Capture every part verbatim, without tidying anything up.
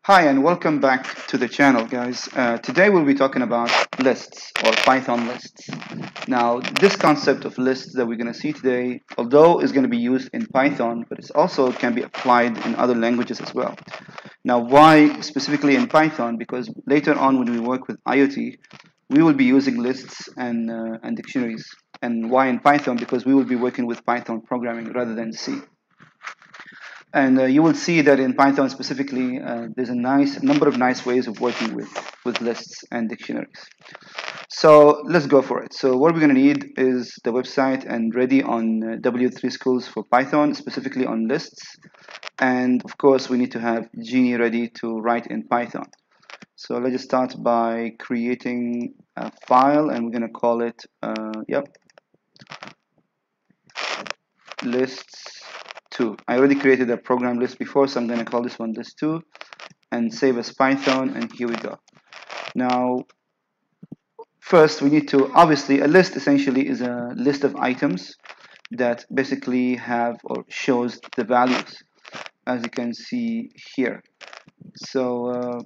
Hi and welcome back to the channel, guys. Uh, today we'll be talking about lists or Python lists. Now, this concept of lists that we're going to see today, although is going to be used in Python, but it also can be applied in other languages as well. Now, why specifically in Python? Because later on when we work with IoT, we will be using lists and, uh, and dictionaries. And why in Python? Because we will be working with Python programming rather than C. And uh, you will see that in Python specifically, uh, there's a nice number of nice ways of working with, with lists and dictionaries. So let's go for it. So what we're going to need is the website and ready on uh, W three Schools for Python, specifically on lists. And of course, we need to have Genie ready to write in Python. So let's just start by creating a file, and we're going to call it, uh, yep, lists two. I already created a program list before, so I'm going to call this one list two and save as Python, and here we go. Now, first we need to, obviously, a list essentially is a list of items that basically have or shows the values, as you can see here. So, uh,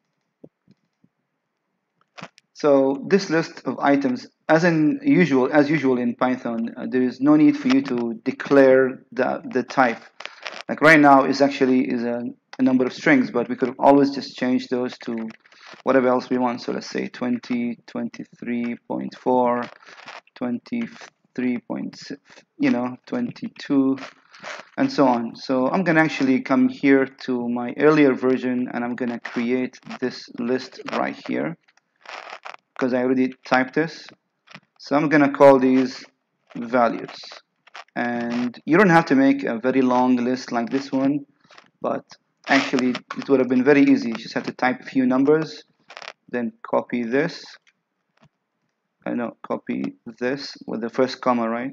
so this list of items, as in usual, as usual in Python, uh, there is no need for you to declare the the type. Like right now is actually is a, a number of strings, but we could always just change those to whatever else we want. So let's say twenty, twenty-three point four, twenty-three point, you know, twenty-two, and so on. So I'm gonna actually come here to my earlier version, and I'm gonna create this list right here because I already typed this. So I'm gonna call these values. And you don't have to make a very long list like this one, but actually it would have been very easy. You just have to type a few numbers, then copy this, I know, copy this with the first comma, right?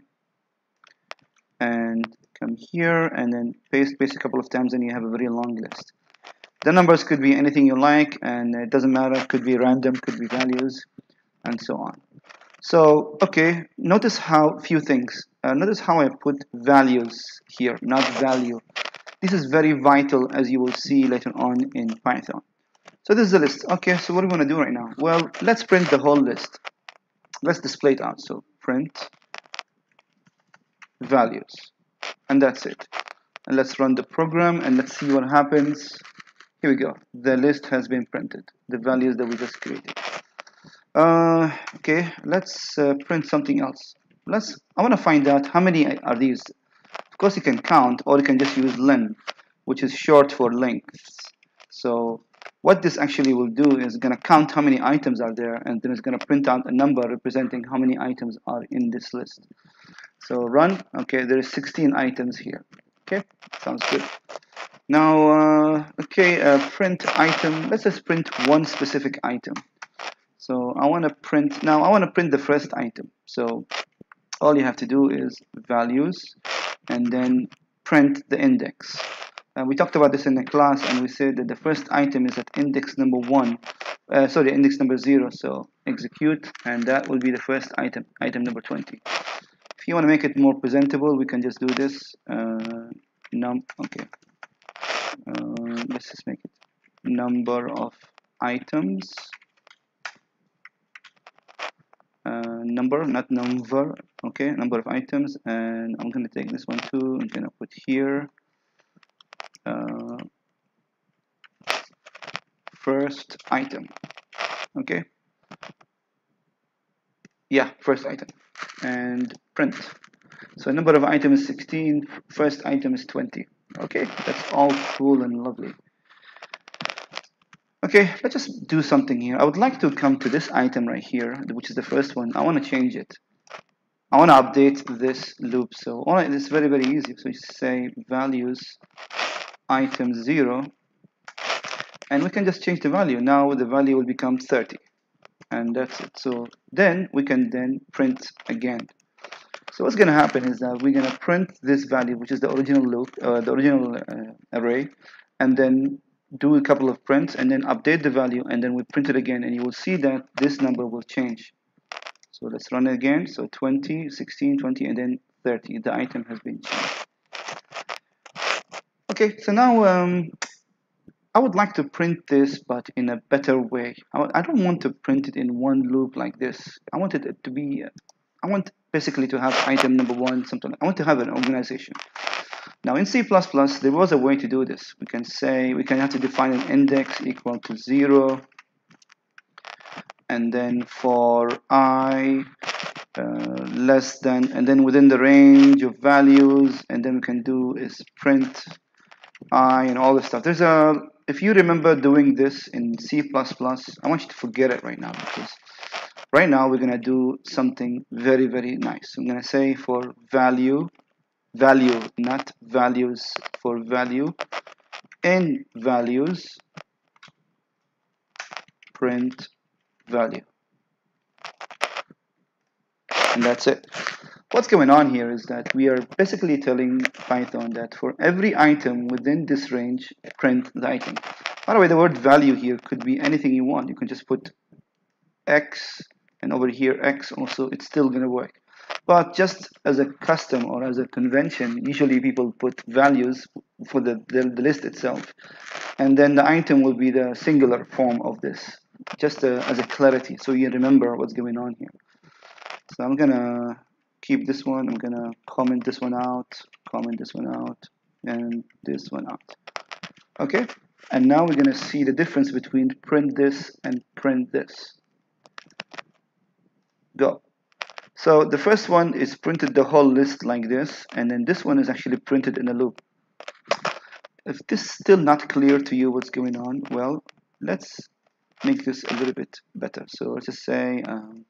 And come here and then paste, paste a couple of times, and you have a very long list. The numbers could be anything you like, and it doesn't matter, it could be random, could be values, and so on. So, okay, notice how few things. Uh, notice how I put values here, not value. This is very vital, as you will see later on in Python. So this is the list. Okay, so what are we going to do right now? Well, let's print the whole list. Let's display it out. So print values, and that's it. And let's run the program, and let's see what happens. Here we go. The list has been printed, the values that we just created. Uh, okay, let's uh, print something else. Let's. I want to find out how many are these. Of course, you can count, or you can just use len, which is short for lengths. So what this actually will do is going to count how many items are there, and then it's going to print out a number representing how many items are in this list. So run. Okay, there is sixteen items here. Okay, sounds good. Now, uh, okay, uh, print item. Let's just print one specific item. So I want to print, now I want to print the first item. So all you have to do is values and then print the index. Uh, we talked about this in the class, and we said that the first item is at index number one, uh, sorry, index number zero. So execute, and that will be the first item, item number twenty. If you want to make it more presentable, we can just do this. Uh, num, okay. Uh, let's just make it number of items. Uh, number, not number, okay, number of items, and I'm going to take this one too. I'm going to put here uh, first item, okay, yeah, first item, and print. So number of items is sixteen, first item is twenty. Okay, that's all cool and lovely. Okay, let's just do something here. I would like to come to this item right here, which is the first one. I want to change it. I want to update this loop. So all right, it's very, very easy. So you say values item zero, and we can just change the value. Now the value will become thirty, and that's it. So then we can then print again. So what's going to happen is that we're going to print this value, which is the original loop, uh, the original uh, array, and then do a couple of prints, and then update the value, and then we print it again, and you will see that this number will change. So let's run it again. So twenty, sixteen, twenty, and then thirty. The item has been changed. Okay, so now um, I would like to print this, but in a better way. I, I don't want to print it in one loop like this. I want it to be, I want basically to have item number one, something. I want to have an organization. Now in C plus plus, there was a way to do this. We can say, we can have to define an index equal to zero. And then for I uh, less than, and then within the range of values, and then we can do is print I and all this stuff. There's a, if you remember doing this in C plus plus, I want you to forget it right now, because right now we're gonna do something very, very nice. I'm gonna say for value, value, not values, for value, in values, print value. And that's it. What's going on here is that we are basically telling Python that for every item within this range, print the item. By the way, the word value here could be anything you want. You can just put X, and over here X also, it's still going to work. But just as a custom or as a convention, usually people put values for the, the, the list itself. And then the item will be the singular form of this, just uh, as a clarity, so you remember what's going on here. So I'm gonna keep this one, I'm gonna comment this one out, comment this one out, and this one out. Okay, and now we're gonna see the difference between print this and print this. Go. So the first one is printed the whole list like this, and then this one is actually printed in a loop. If this is still not clear to you what's going on, well, let's make this a little bit better. So let's just say um,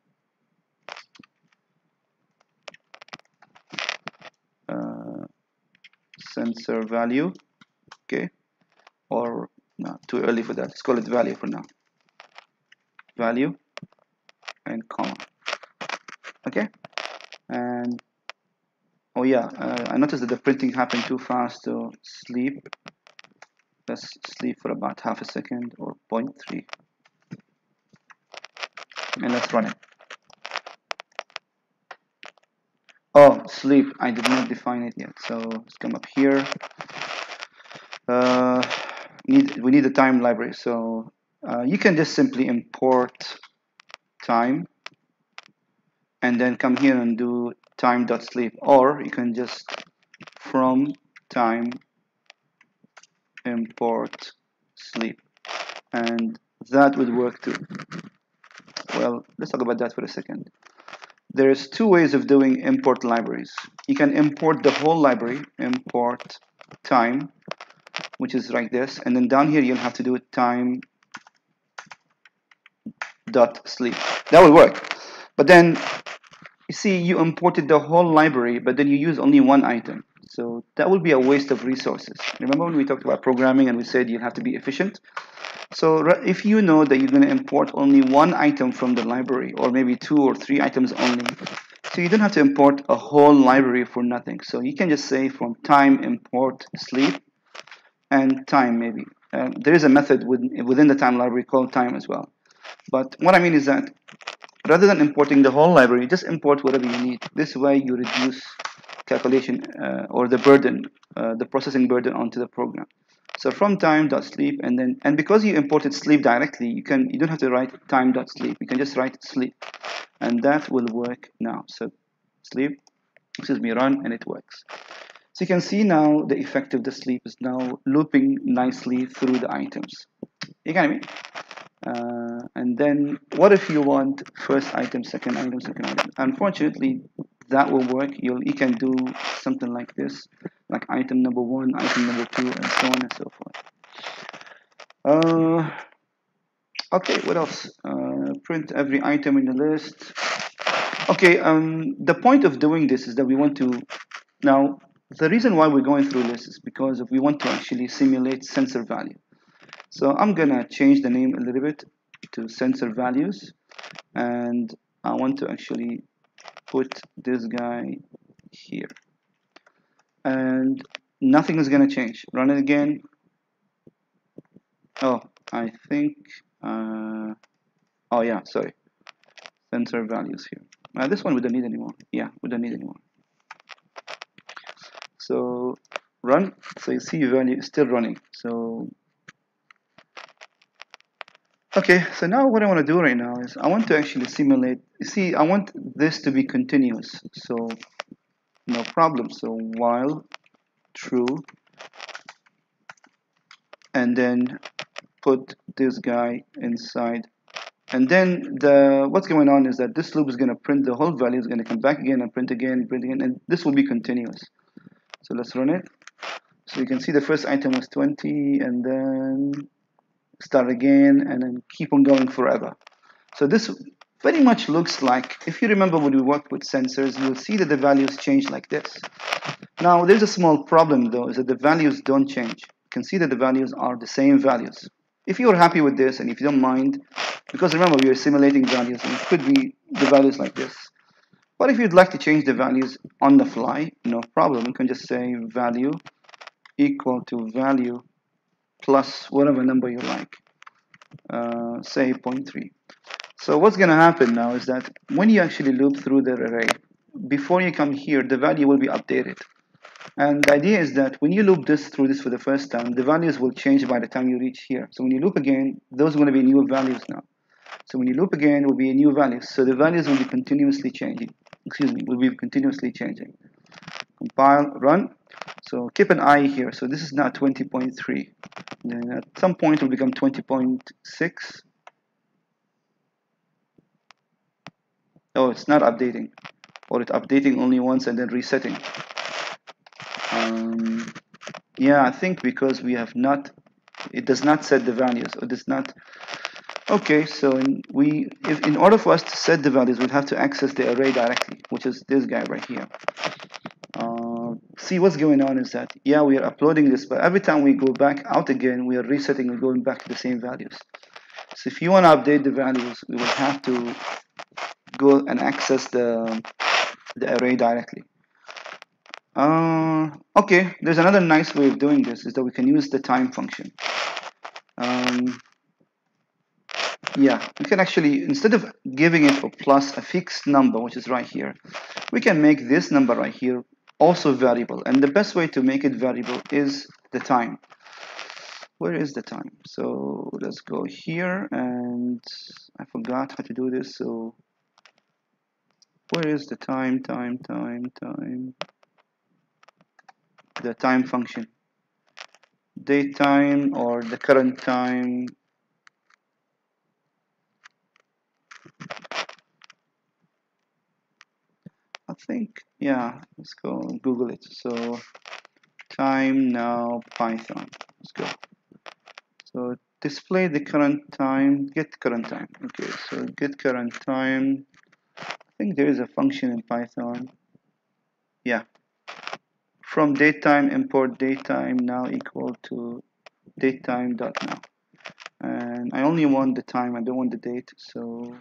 uh, sensor value, okay, or no, too early for that. Let's call it value for now. Value and comma. Okay, and oh yeah, uh, I noticed that the printing happened too fast. So sleep. Let's sleep for about half a second or zero point three, and let's run it. Oh, sleep. I did not define it yet. So let's come up here. Uh, need we need a time library. So uh, you can just simply import time, and then come here and do time.sleep, or you can just from time import sleep, and that would work too. Well, let's talk about that for a second. There's two ways of doing import libraries. You can import the whole library, import time, which is like this, and then down here you'll have to do time dot sleep. That will work. But then you see you imported the whole library, but then you use only one item. So that will be a waste of resources. Remember when we talked about programming and we said you have to be efficient? So if you know that you're going to import only one item from the library, or maybe two or three items only, so you don't have to import a whole library for nothing. So you can just say from time import sleep and time maybe. Uh, there is a method within, within the time library called time as well. But what I mean is that rather than importing the whole library, just import whatever you need. This way you reduce calculation uh, or the burden, uh, the processing burden onto the program. So from time.sleep, and then and because you imported sleep directly, you can you don't have to write time.sleep. You can just write sleep, and that will work now. So sleep, excuse me, run, and it works. So you can see now the effect of the sleep is now looping nicely through the items. You get me? Uh, and then what if you want first item, second item, second item? Unfortunately, that will work. You'll, you can do something like this, like item number one, item number two, and so on and so forth. Uh, okay, what else? Uh, print every item in the list. Okay, um, the point of doing this is that we want to, now, the reason why we're going through this is because we want to actually simulate sensor value. So I'm gonna change the name a little bit to sensor values, and I want to actually put this guy here, and nothing is gonna change. Run it again. Oh, I think uh, oh yeah, sorry, sensor values here. Uh, this one we don't need anymore. Yeah, we don't need anymore. So run. So you see value is still running. So Okay, so now what I want to do right now is I want to actually simulate. You see, I want this to be continuous, so no problem. So while true, and then put this guy inside. And then the what's going on is that this loop is going to print the whole value, is going to come back again and print again, print again, and this will be continuous. So let's run it. So you can see the first item was twenty, and then start again, and then keep on going forever. So this very much looks like, if you remember when we worked with sensors, you'll see that the values change like this. Now there's a small problem though, is that the values don't change. You can see that the values are the same values. If you're happy with this and if you don't mind, because remember we are simulating values and it could be the values like this. But if you'd like to change the values on the fly, no problem. You can just say value equal to value plus whatever number you like, uh, say zero point three. So what's going to happen now is that when you actually loop through the array, before you come here, the value will be updated. And the idea is that when you loop this through this for the first time, the values will change by the time you reach here. So when you loop again, those are going to be new values now. So when you loop again, it will be a new value. So the values will be continuously changing. Excuse me, will be continuously changing. Compile, run. So keep an eye here. So this is now twenty point three. Then at some point it will become twenty point six. Oh, it's not updating. Or it's updating only once and then resetting. Um, yeah, I think because we have not, it does not set the values, or does not. Okay, so in, we, if in order for us to set the values, we'd have to access the array directly, which is this guy right here. Uh, see, what's going on is that, yeah, we are uploading this, but every time we go back out again, we are resetting and going back to the same values. So if you want to update the values, we will have to go and access the, the array directly. Uh, okay, there's another nice way of doing this, is that we can use the time function. Um, yeah, we can actually, instead of giving it a plus a fixed number, which is right here, we can make this number right here also variable. And the best way to make it variable is the time. Where is the time? So let's go here, and I forgot how to do this. So where is the time, time, time, time? The time function. Date time or the current time. I think, yeah, let's go Google it. So time now Python. Let's go. So display the current time, get current time. Okay, so get current time. I think there is a function in Python. Yeah. From datetime import datetime now equal to datetime dot now. And I only want the time, I don't want the date, so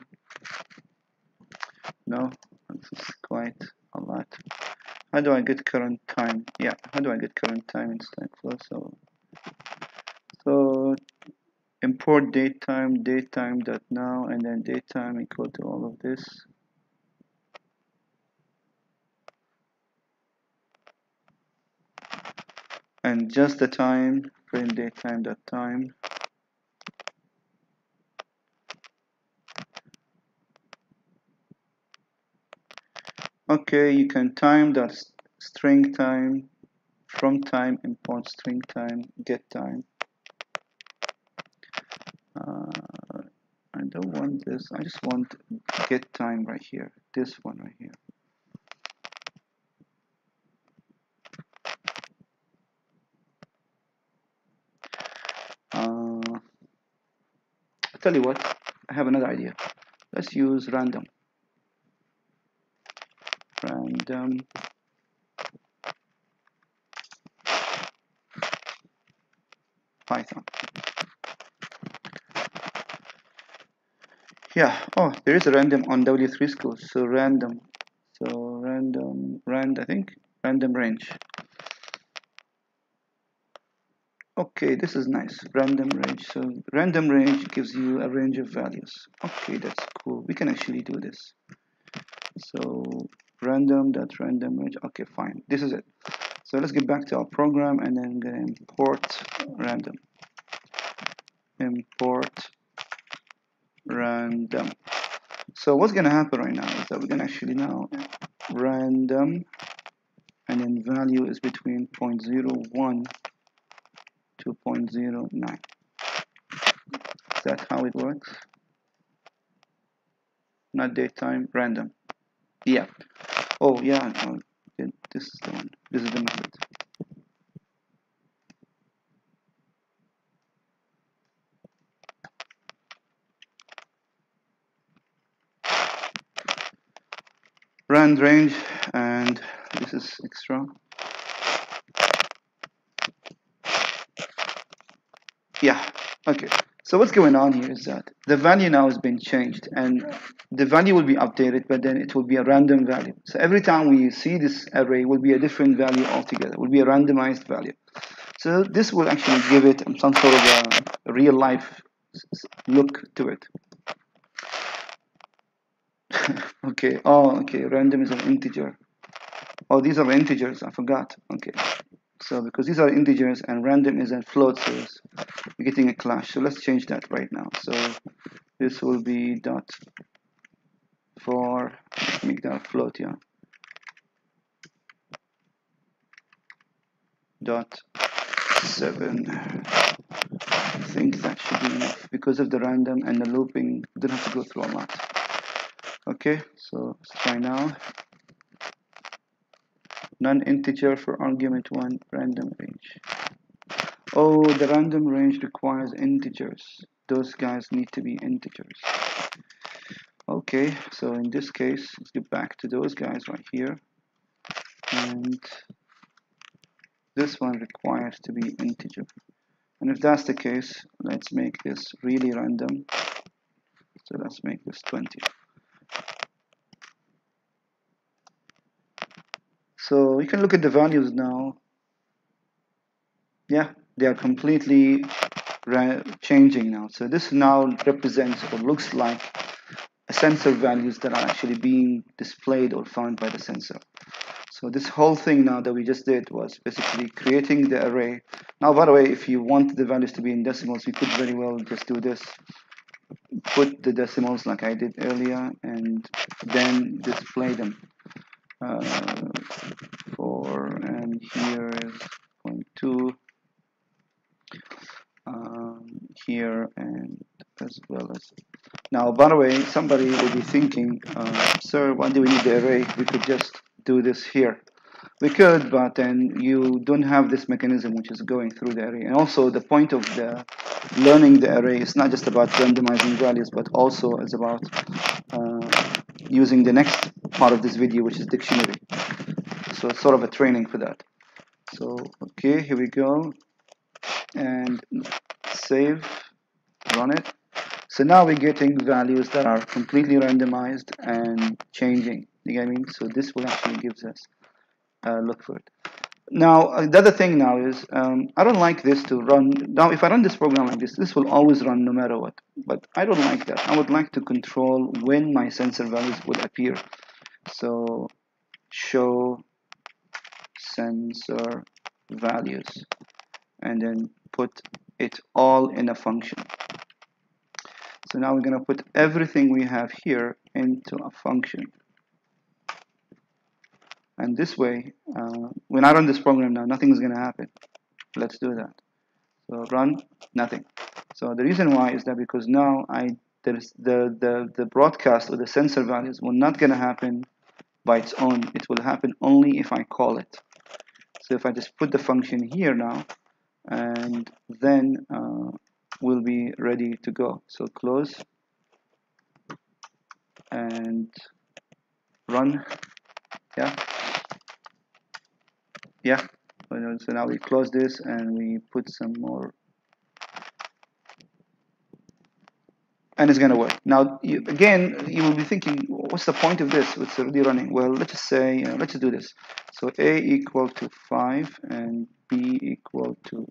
no, this is quite a lot. How do I get current time? Yeah, how do I get current time in Stackflow? So, so import datetime, datetime dot now, and then datetime equal to all of this. And just the time, print datetime dot time. Okay, you can time dot string time, from time import string time, get time. Uh, I don't want this, I just want get time right here, this one right here. Uh, I'll tell you what, I have another idea. Let's use random. Random. Python. Yeah, oh, there is a random on W three schools. So random. So random, rand, I think, random range. Okay, this is nice. Random range. So random range gives you a range of values. Okay, that's cool. We can actually do this. So random dot random range. Okay, fine. This is it. So let's get back to our program and then import random. Import random. So what's going to happen right now is that we're going to actually now random, and then value is between zero point zero one to zero point zero nine. Is that how it works? Not date time, random. Yeah. Oh yeah, no, this is the one. This is the method. Rand range, and this is extra. Yeah, okay. So what's going on here is that the value now has been changed, and the value will be updated, but then it will be a random value. So every time we see this array, will be a different value altogether. It will be a randomized value. So this will actually give it some sort of a real life look to it. Okay. Oh, okay. Random is an integer. Oh, these are integers. I forgot. Okay. So because these are integers and random is a float, so we're getting a clash. So let's change that right now. So this will be dot for, make that a float, yeah. Dot seven. I think that should be enough because of the random and the looping. We don't have to go through a lot. Okay, so let's try now. Non-integer for argument one, random range. Oh, the random range requires integers. Those guys need to be integers. Okay, so in this case, let's get back to those guys right here. And this one requires to be integer. And if that's the case, let's make this really random. So let's make this twenty. So you can look at the values now. Yeah, they are completely changing now. So this now represents or looks like a sensor values that are actually being displayed or found by the sensor. So this whole thing now that we just did was basically creating the array. Now, by the way, if you want the values to be in decimals, you could very well just do this. Put the decimals like I did earlier, and then display them. Uh, four, and here is zero point two. Um, here and as well as now. By the way, somebody will be thinking, uh, sir, why do we need the array? We could just do this here. We could, but then you don't have this mechanism which is going through the array. And also the point of the learning the array is not just about randomizing values, but also is about uh, using the next part of this video, which is dictionary. So it's sort of a training for that. So okay, here we go. And save, run it. So now we're getting values that are completely randomized and changing. You get what I mean? So this will actually gives us a look for it. Now uh, the other thing now is um, I don't like this to run. Now if I run this program like this, this will always run no matter what. But I don't like that. I would like to control when my sensor values will appear. So show sensor values, and then put it all in a function. So now we're going to put everything we have here into a function. And this way, uh, when I run this program now, nothing is going to happen. Let's do that. So run, nothing. So the reason why is that because now I there's the, the, the broadcast or the sensor values will not going to happen by its own. It will happen only if I call it. So if I just put the function here now, and then uh, we'll be ready to go. So close and run. Yeah, yeah. So now we close this and we put some more, and it's gonna work. Now you, again, you will be thinking, what's the point of this? It's already running. Well, let's just say, uh, let's just do this. So a equal to five and b equal to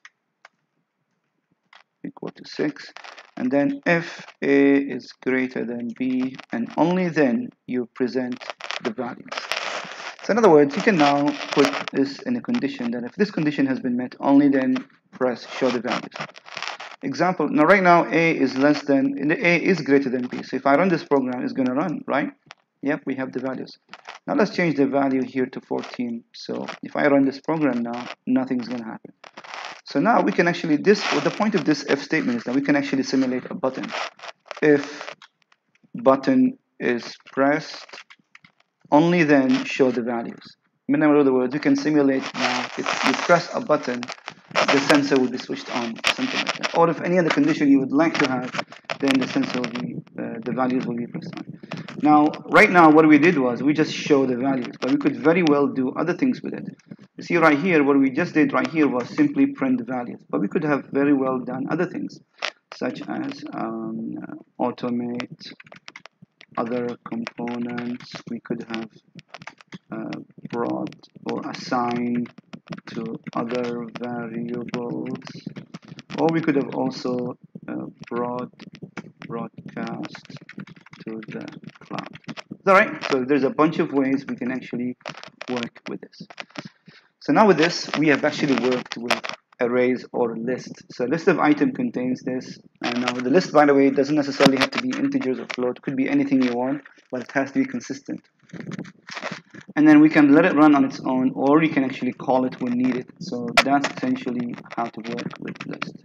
equal to six, and then if a is greater than b, and only then you present the values. So in other words, you can now put this in a condition that if this condition has been met, only then press show the values. example, now right now A is less than, A is greater than B. So if I run this program, it's going to run, right? Yep, we have the values. Now let's change the value here to fourteen. So if I run this program now, nothing's going to happen. So now we can actually, this, well, the point of this if statement is that we can actually simulate a button. If button is pressed, only then show the values. In other words, you can simulate now, if you press a button, the sensor will be switched on, something like that. Or if any other condition you would like to have, then the sensor will be, uh, the values will be pressed on. Now, right now, what we did was we just show the values, but we could very well do other things with it. You see right here, what we just did right here was simply print the values, but we could have very well done other things, such as um, automate other components. We could have uh, brought or assigned to other variables, or we could have also uh, brought broadcast to the cloud. All right, so there's a bunch of ways we can actually work with this. So now with this, we have actually worked with arrays or lists. So a list of item contains this, and now the list, by the way, doesn't necessarily have to be integers or float. It could be anything you want, but it has to be consistent. And then we can let it run on its own, or you can actually call it when needed. So that's essentially how to work with list.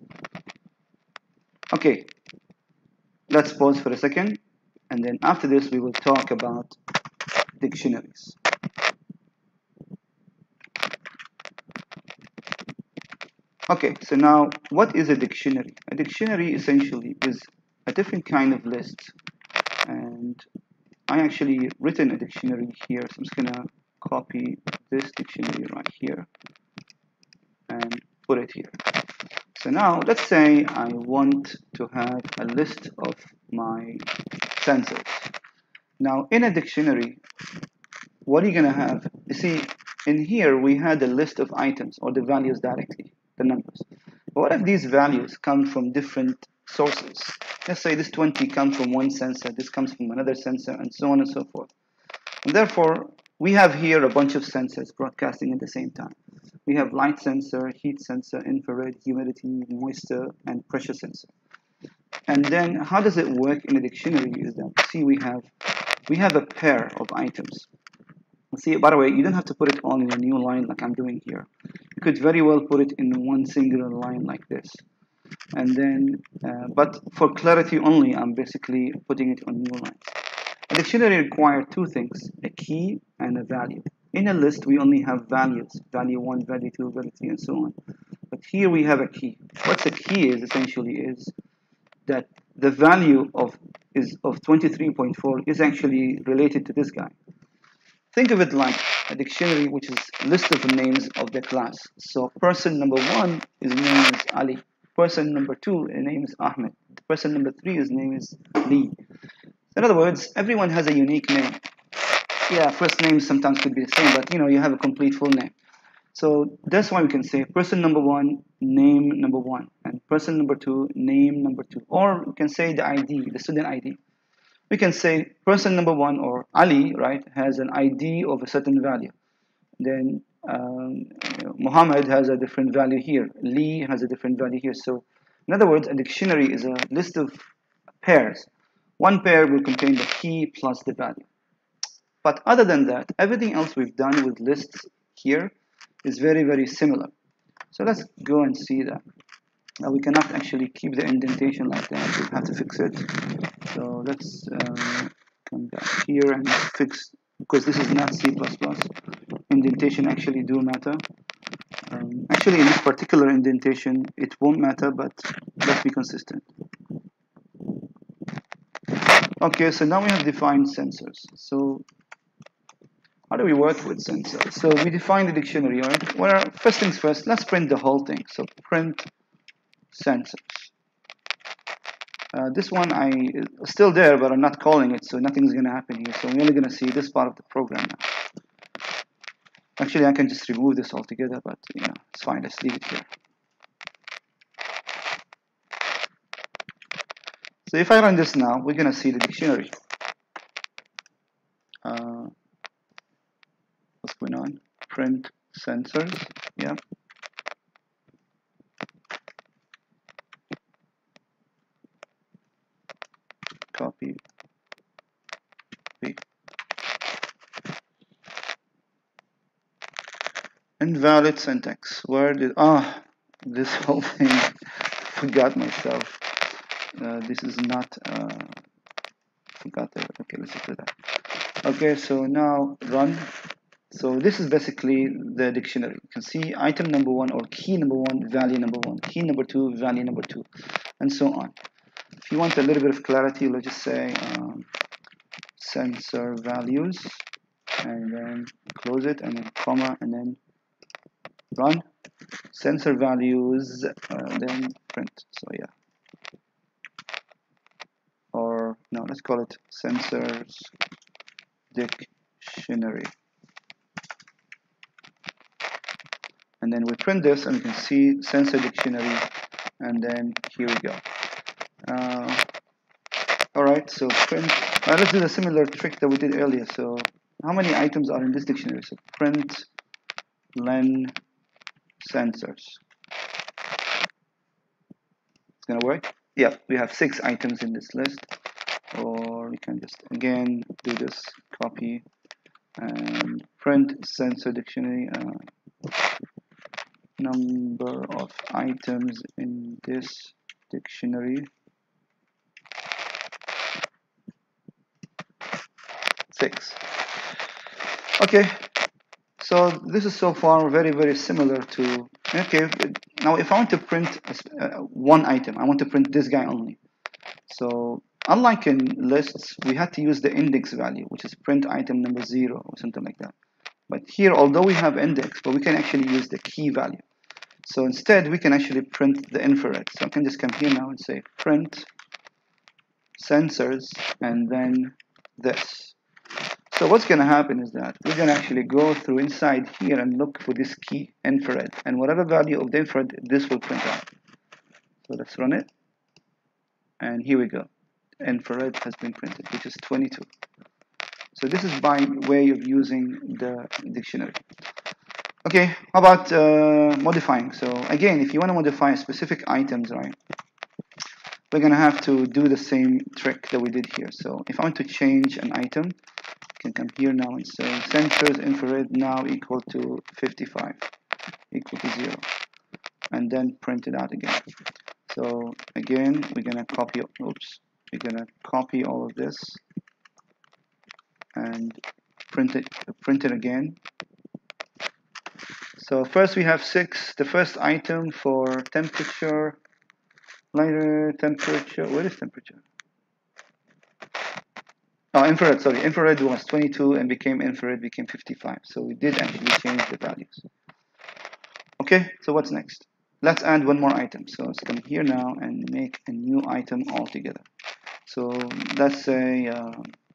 Okay, let's pause for a second, and then after this, we will talk about dictionaries. Okay, so now what is a dictionary? A dictionary essentially is a different kind of list, and I actually written a dictionary here, so I'm just gonna copy this dictionary right here and put it here. So now let's say I want to have a list of my sensors. Now in a dictionary, what are you gonna have? You see, in here we had a list of items or the values directly, the numbers. But what if these values come from different sources? Let's say this twenty comes from one sensor, this comes from another sensor, and so on and so forth. And therefore, we have here a bunch of sensors broadcasting at the same time. We have light sensor, heat sensor, infrared, humidity, moisture, and pressure sensor. And then how does it work in a dictionary is that, see, we have, we have a pair of items. See, by the way, you don't have to put it all in a new line like I'm doing here. You could very well put it in one singular line like this. And then, uh, but for clarity only, I'm basically putting it on new lines. A dictionary requires two things, a key and a value. In a list, we only have values, value one, value two, value three, and so on. But here we have a key. What the key is essentially is that the value of is of twenty-three point four is actually related to this guy. Think of it like a dictionary, which is a list of names of the class. So person number one, his name is Ali. Person number two, his name is Ahmed. Person number three, his name is Lee. In other words, everyone has a unique name. Yeah, first names sometimes could be the same, but you know, you have a complete full name. So that's why we can say person number one, name number one, and person number two, name number two. Or we can say the I D, the student I D. We can say person number one, or Ali, right, has an I D of a certain value. Then um, you know, Muhammad has a different value here. Lee has a different value here. So in other words, a dictionary is a list of pairs. One pair will contain the key plus the value. But other than that, everything else we've done with lists here is very, very similar. So let's go and see that. Now we cannot actually keep the indentation like that. We have to fix it. So let's uh, come back here and fix, because this is not C plus plus. Indentation actually do matter. Um, actually, in this particular indentation, it won't matter, but let's be consistent. Okay, so now we have defined sensors. So how do we work with sensors? So we define the dictionary, right? Well, first things first, let's print the whole thing. So print sensors. Uh, this one I is still there, but I'm not calling it, so nothing's going to happen here. So we're only going to see this part of the program now. Actually, I can just remove this altogether, but you know, it's fine. Let's leave it here. So if I run this now, we're going to see the dictionary. Uh, what's going on? Print sensors. Yeah. copy, paste. Invalid syntax. Where did ah this whole thing? Forgot myself. Uh, this is not. Uh, forgot it. Okay, let's do that. Okay, so now run. So this is basically the dictionary. You can see item number one or key number one, value number one, key number two, value number two, and so on. If you want a little bit of clarity, let's just say um, sensor values, and then close it, and then comma, and then run. Sensor values, uh, then print. So yeah. Or no, let's call it sensors dictionary. And then we print this, and you can see sensor dictionary, and then here we go. Uh, all right, so print. Uh, let's do the similar trick that we did earlier. So how many items are in this dictionary? So print len sensors. It's gonna work. Yeah, we have six items in this list. Or we can just again do this copy and print sensor dictionary. Uh, number of items in this dictionary, six. Okay, so this is so far very very similar to, okay, now if I want to print uh, one item, I want to print this guy only. So unlike in lists, we had to use the index value, which is print item number zero or something like that. But here, although we have index, but we can actually use the key value. So instead, we can actually print the infrared. So I can just come here now and say print sensors, and then this. So what's going to happen is that we're going to actually go through inside here and look for this key infrared. And whatever value of the infrared, this will print out. So let's run it. And here we go. Infrared has been printed, which is twenty-two. So this is by way of using the dictionary. Okay, how about uh, modifying? So again, if you want to modify specific items, right, we're going to have to do the same trick that we did here. So if I want to change an item, I can come here now and say sensors infrared now equal to fifty-five, equal to zero, and then print it out again. So again, we're going to copy, oops, we're going to copy all of this and print it, print it again. So first we have six. The first item for temperature, lighter temperature. Where is temperature? Oh, infrared. Sorry, infrared was twenty-two and became infrared became fifty-five. So we did actually change the values. Okay. So what's next? Let's add one more item. So let's come here now and make a new item altogether. So let's say uh,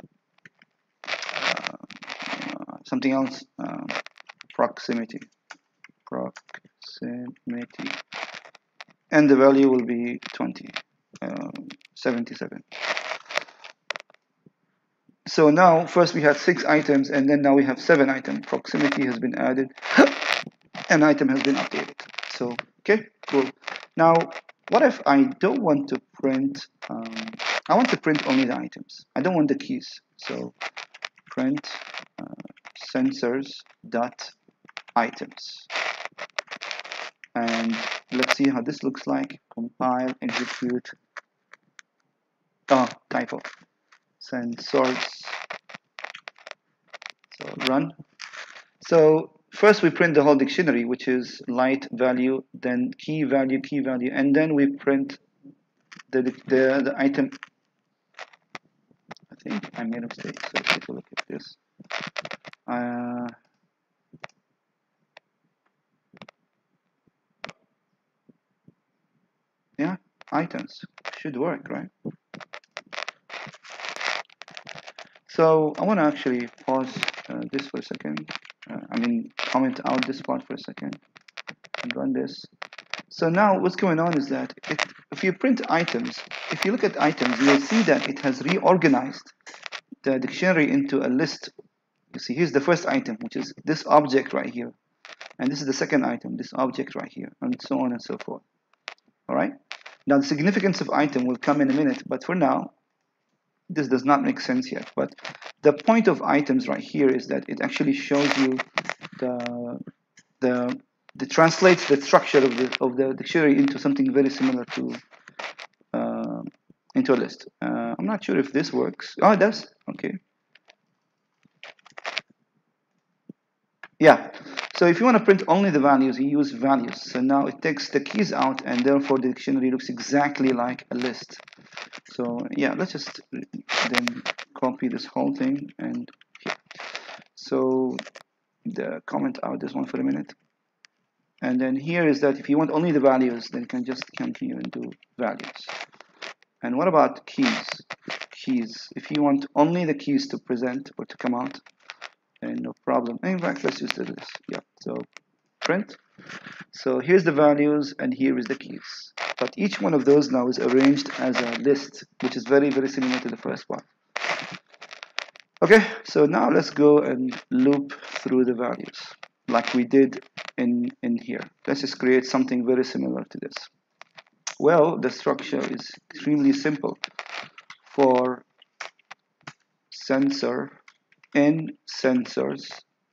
uh, something else. Uh, proximity. Proximity, and the value will be twenty, uh, seventy-seven. So now first we had six items, and then now we have seven items. Proximity has been added, an item has been updated. So okay, cool. Now what if I don't want to print, um, I want to print only the items, I don't want the keys. So print uh, sensors dot items. And let's see how this looks like. Compile, execute. Oh, typo. Sensors. So run. So first we print the whole dictionary, which is light value, then key value, key value, and then we print the the, the item. I think I made a mistake. So let's take a look at this. Uh, yeah, items should work, right? So I want to actually pause uh, this for a second. Uh, I mean, comment out this part for a second and run this. So now what's going on is that it, if you print items, if you look at items, you will see that it has reorganized the dictionary into a list. You see, here's the first item, which is this object right here. And this is the second item, this object right here, and so on and so forth. All right? Now, the significance of item will come in a minute, but for now, this does not make sense yet, but the point of items right here is that it actually shows you the the it translates the structure of the of the dictionary into something very similar to uh, into a list. Uh, I'm not sure if this works. Oh, it does. Okay. Yeah. So if you want to print only the values, you use values. So now it takes the keys out, and therefore the dictionary looks exactly like a list. So yeah, let's just then copy this whole thing and here. So the comment out this one for a minute. And then here is that if you want only the values, then you can just come here and do values. And what about keys? Keys. If you want only the keys to present or to come out, then no problem. In fact, let's just do this. Yeah. So print. So here's the values and here is the keys. But each one of those now is arranged as a list, which is very, very similar to the first one. Okay, so now let's go and loop through the values like we did in, in here. Let's just create something very similar to this. Well, the structure is extremely simple. For sensor, in sensors,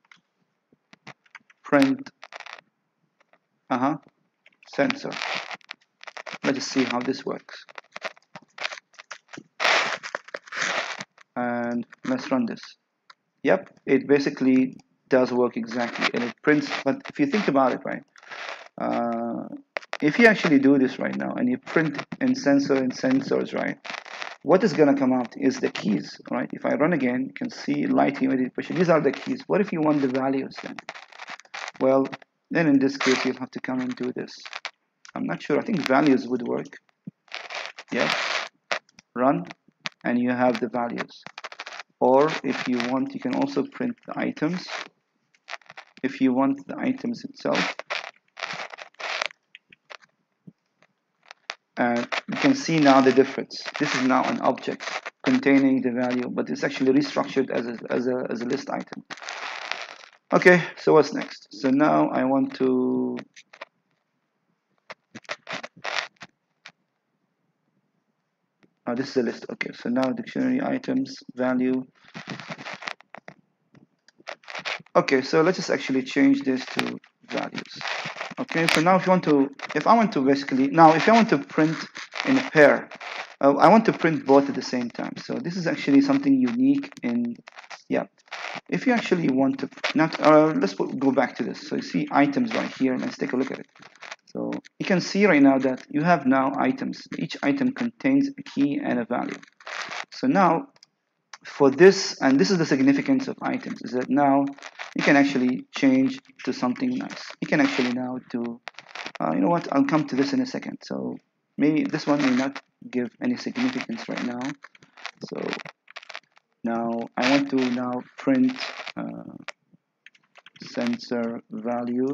print, uh-huh, sensor. Let's just see how this works. And let's run this. Yep, it basically does work exactly, and it prints. But if you think about it, right, uh, if you actually do this right now and you print in sensor and sensors, right, what is going to come out is the keys, right? If I run again, you can see light immediate pressure. These are the keys. What if you want the values then? Well, then in this case, you'll have to come and do this. I'm not sure. I think values would work. Yeah, run, and you have the values. Or if you want, you can also print the items. If you want the items itself, and you can see now the difference. This is now an object containing the value, but it's actually restructured as a, as a, as a list item. Okay, so what's next? So now I want to oh, this is a list. Okay, so now dictionary items value. Okay, so let's just actually change this to values. Okay, so now if you want to, if I want to basically, now if I want to print in a pair, uh, I want to print both at the same time. So this is actually something unique in, yeah. If you actually want to, not, uh, let's put, go back to this. So you see items right here, let's take a look at it. So you can see right now that you have now items. Each item contains a key and a value. So now for this, and this is the significance of items, is that now you can actually change to something nice. You can actually now do, uh, you know what, I'll come to this in a second. So maybe this one may not give any significance right now. So now I want to now print uh, sensor value,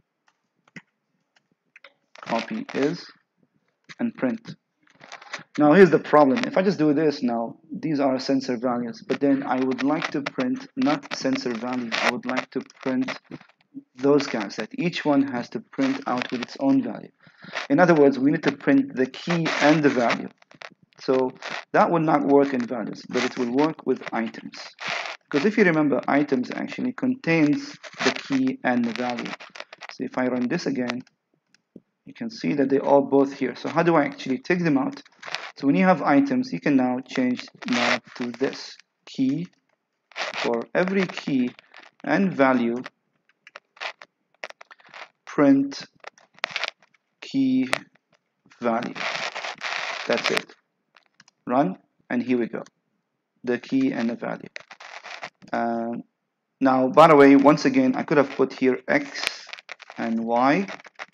copy is, and print. Now here's the problem. If I just do this now, these are sensor values, but then I would like to print not sensor values. I would like to print those guys, that each one has to print out with its own value. In other words, we need to print the key and the value. So that would not work in values, but it will work with items. Because if you remember, items actually contains the key and the value. So if I run this again, you can see that they are both here. So how do I actually take them out? So when you have items, you can now change now to this key. For every key and value, print key value. That's it. Run, and here we go. The key and the value. Uh, now, by the way, once again, I could have put here X and Y.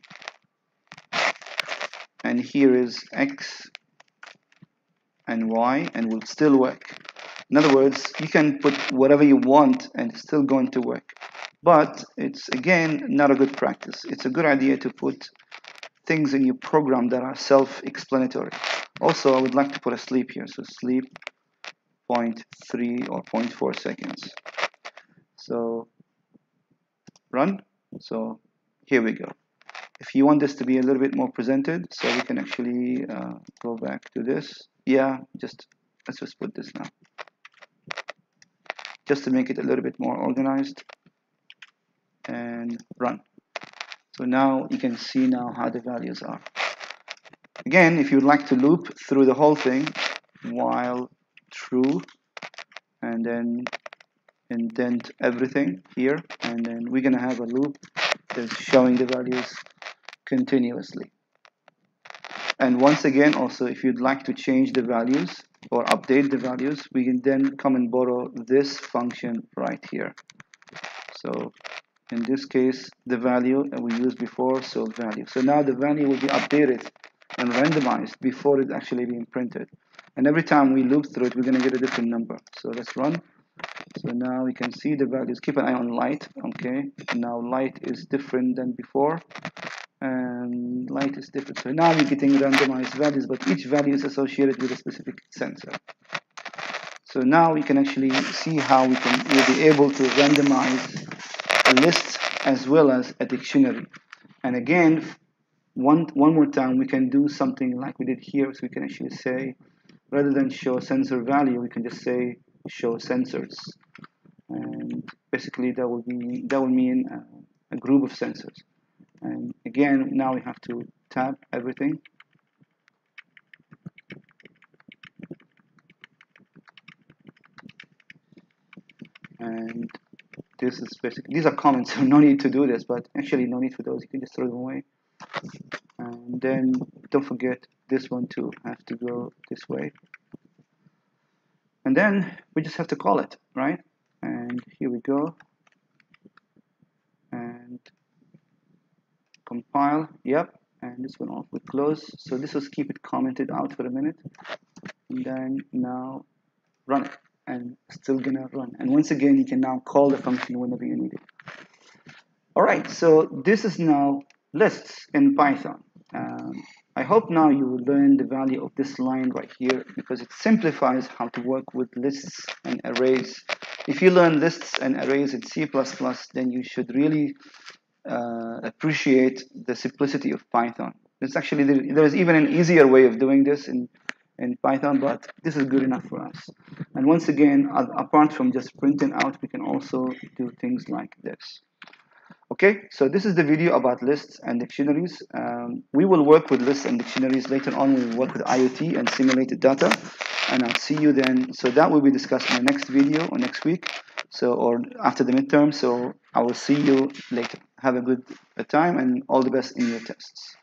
And here is X and Y, and will still work. In other words, you can put whatever you want and it's still going to work. But it's, again, not a good practice. It's a good idea to put things in your program that are self-explanatory. Also, I would like to put a sleep here. So sleep zero point three or zero point four seconds. So run. So here we go. If you want this to be a little bit more presented, so we can actually uh, go back to this. Yeah, just let's just put this now, just to make it a little bit more organized, and run. So now you can see now how the values are. Again, if you'd like to loop through the whole thing, while true, and then indent everything here, and then we're gonna have a loop that's showing the values continuously. And once again, also, if you'd like to change the values or update the values, we can then come and borrow this function right here. So in this case, the value that we used before, so value. So now the value will be updated and randomized before it's actually being printed. And every time we loop through it, we're going to get a different number. So let's run. So now we can see the values. Keep an eye on light. Okay. Now light is different than before. And light is different. So now we're getting randomized values, but each value is associated with a specific sensor. So now we can actually see how we can we'll be able to randomize a list as well as a dictionary. And again, one one more time, we can do something like we did here. So we can actually say, rather than show sensor value, we can just say show sensors. And basically, that will be that will mean a, a group of sensors. And again, now we have to tab everything. And this is basically, these are comments, so no need to do this, but actually no need for those, you can just throw them away. And then don't forget this one too, have to go this way. And then we just have to call it, right? And here we go. And compile, yep. And this one off with close. So this was keep it commented out for a minute. And then now run it. And still gonna run. And once again, you can now call the function whenever you need it. All right, so this is now lists in Python. Um, I hope now you will learn the value of this line right here, because it simplifies how to work with lists and arrays. If you learn lists and arrays in C plus plus, then you should really uh, appreciate the simplicity of Python. There's actually, there is even an easier way of doing this in in Python, but this is good enough for us. And once again, apart from just printing out, we can also do things like this. Okay, so this is the video about lists and dictionaries. Um, we will work with lists and dictionaries later on. We will work with IoT and simulated data, and I'll see you then. So that will be discussed in the next video or next week, so or after the midterm. So I will see you later. Have a good time and all the best in your tests.